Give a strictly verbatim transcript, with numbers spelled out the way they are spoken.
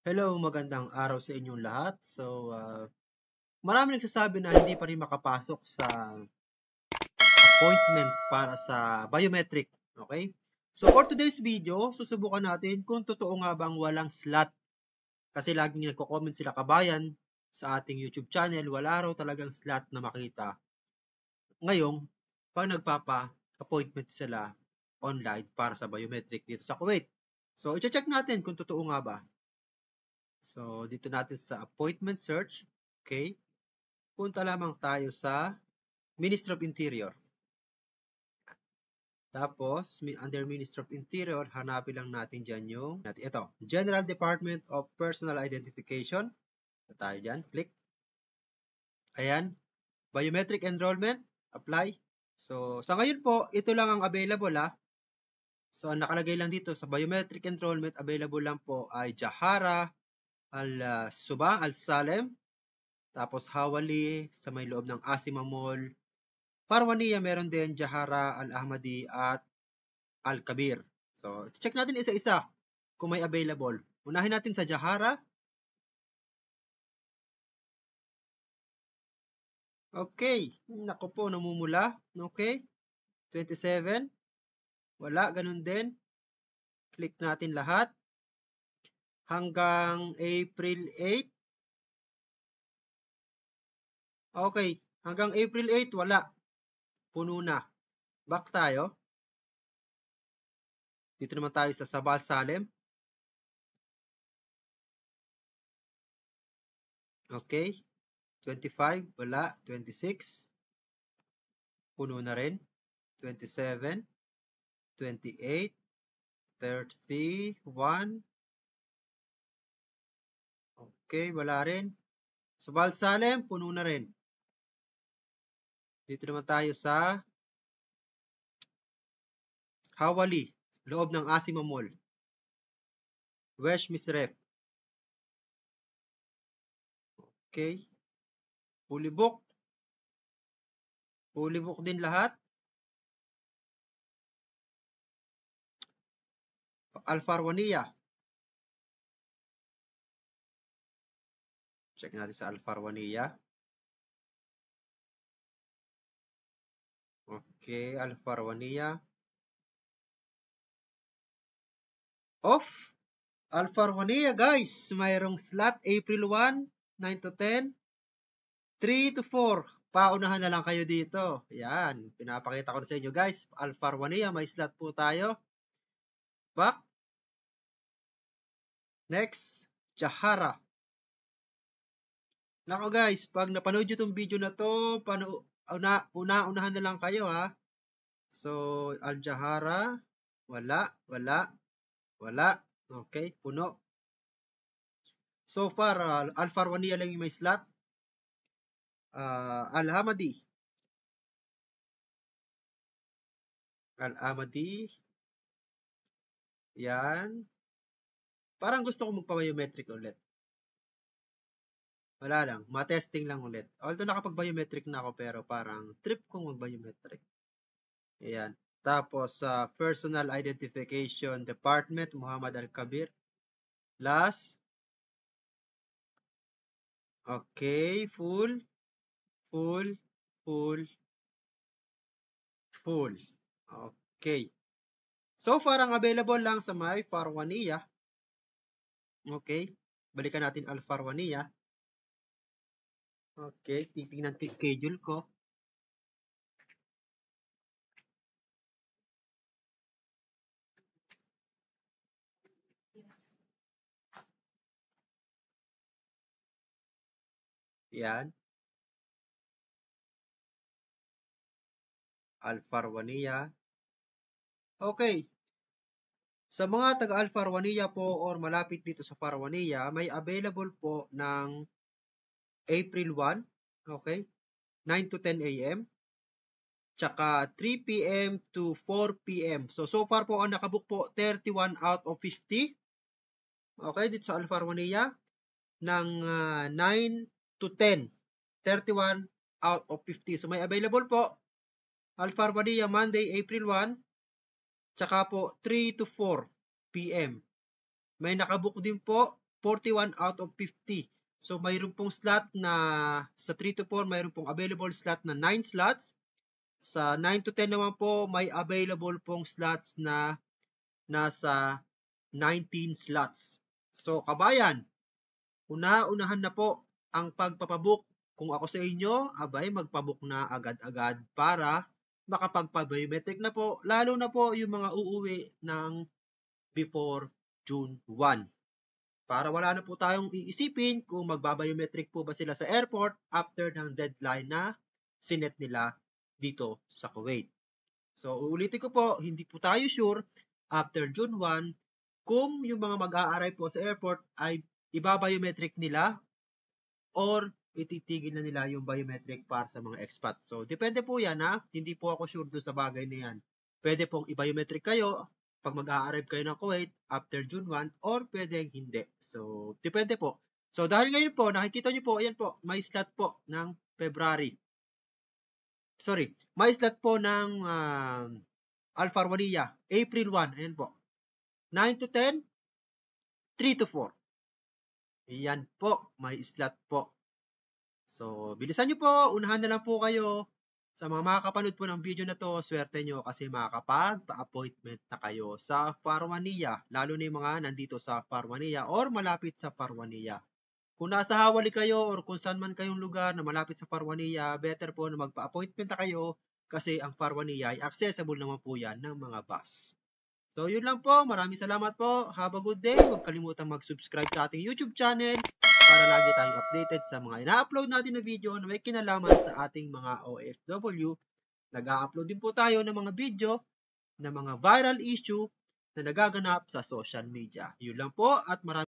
Hello, magandang araw sa inyong lahat. So, uh, marami nagsasabi na hindi pa rin makapasok sa appointment para sa biometric. Okay? So, for today's video, susubukan natin kung totoo nga bang walang slot. Kasi laging nagko-comment sila kabayan sa ating YouTube channel, wala raw talagang slot na makita. Ngayong, pag nagpapa-appointment sila online para sa biometric dito sa Kuwait. So, i-check natin kung totoo nga ba. So, dito natin sa appointment search. Okay? Punta lamang tayo sa Ministry of Interior. Tapos, under Ministry of Interior, hanapin lang natin dyan yung, ito, General Department of Personal Identification. Ito tayo dyan, click. Ayan, Biometric Enrollment, apply. So, sa ngayon po, ito lang ang available ha. So, ang nakalagay lang dito sa Biometric Enrollment, available lang po ay Jahara, Al-Suba, Al-Salem, tapos Hawali, sa may loob ng Asima Mall, Parwania, meron din Jahara, Al-Ahmadi at Al-Kabir. So, check natin isa-isa kung may available. Unahin natin sa Jahara. Okay. Nako po, namumula. Okay. twenty-seven. Wala, ganun din. Click natin lahat. Hanggang April eight. Okay. Hanggang April eight, wala. Puno na. Back tayo. Dito naman tayo sa Sabal Salem. Okay. twenty-five, wala. twenty-six. Puno na rin. twenty-seven. twenty-eight. thirty-one. Okay, wala rin. Sa Balsalem, puno na rin. Dito naman tayo sa Hawali, loob ng Asima Mall. West Misref. Okay. Fully book. Fully book din lahat. Alfarwania. Check natin sa Alfarwania. Okay, Alfarwania. Off. Alfarwania guys, mayroong slot April one, nine to ten, three to four. Paunahan na lang kayo dito. Yan, pinapakita ko na sa inyo guys. Alfarwania, may slot po tayo. Back. Next, Jahara. Nako guys, pag napanood nyo itong video na to, pano, una, una, unahan na lang kayo ha. So, Al-Jahara, wala, wala, wala. Okay, puno. So far, uh, Al-Farwania lang yung may slot. Uh, Al-Hamadi. Al-Hamadi. Yan. Parang gusto ko magpa-biometric ulit. Wala lang, ma-testing lang ulit. Although nakapag-biometric na ako, pero parang trip kong mag-biometric. Ayan. Tapos, sa uh, Personal Identification Department, Muhammad Al-Kabir. Last. Okay, full, full, full, full. Okay. So far, ang available lang sa may Farwania. Okay. Balikan natin Al-Farwania. Okay. Titingnan ko yung schedule ko. Yan. Al-Farwania. Okay. Sa mga taga-Al-Farwania po or malapit dito sa Farwania, may available po ng April one, okay, nine to ten A M, tsaka three P M to four P M. So, so far po ang nakabook po, thirty-one out of fifty. Okay, dito sa Al-Farwania, ng uh, nine to ten, thirty-one out of fifty. So, may available po, Al-Farwania, Monday, April one, tsaka po three to four P M. May nakabook din po forty-one out of fifty. So mayroon pong slot na sa three to four, mayroon pong available slot na nine slots. Sa nine to ten naman po, may available pong slots na nasa nineteen slots. So kabayan, una-unahan na po ang pagpapabook. Kung ako sa inyo, abay magpabook na agad-agad para makapagpa-biometric na po, lalo na po yung mga uuwi ng before June first. Para wala na po tayong iisipin kung magbabiometric po ba sila sa airport after ng deadline na sinet nila dito sa Kuwait. So, uulitin ko po, hindi po tayo sure after June first kung yung mga mag-a-arrive po sa airport ay ibabiometric nila or ititigil na nila yung biometric para sa mga expat. So, depende po yan ha. Hindi po ako sure doon sa bagay na yan. Pwede pong i-biometric kayo pag mag-a-arrive kayo ng Kuwait after June first or pwedeng hindi. So, depende po. So, dahil ngayon po, nakikita nyo po, ayan po, may slot po ng February. Sorry, may slot po ng uh, Alpha Ronia, April first, ayan po. nine to ten, three to four. Ayan po, may slot po. So, bilisan nyo po, unahan na lang po kayo. Sa mga makakapanood po ng video na to, swerte nyo kasi makakapag-pa-appointment na kayo sa Farwania, lalo na yung mga nandito sa Farwania or malapit sa Farwania. Kung nasa Hawali kayo or kung saan man kayong lugar na malapit sa Farwania, better po na magpa-appointment na kayo kasi ang Farwania ay accessible naman po yan ng mga bus. So, yun lang po. Maraming salamat po. Have a good day. Huwag kalimutang mag-subscribe sa ating YouTube channel para lagi tayong updated sa mga ina-upload natin na video na may kinalaman sa ating mga O F W. Nag-a-upload din po tayo ng mga video na mga viral issue na nagaganap sa social media. Yun lang po at maraming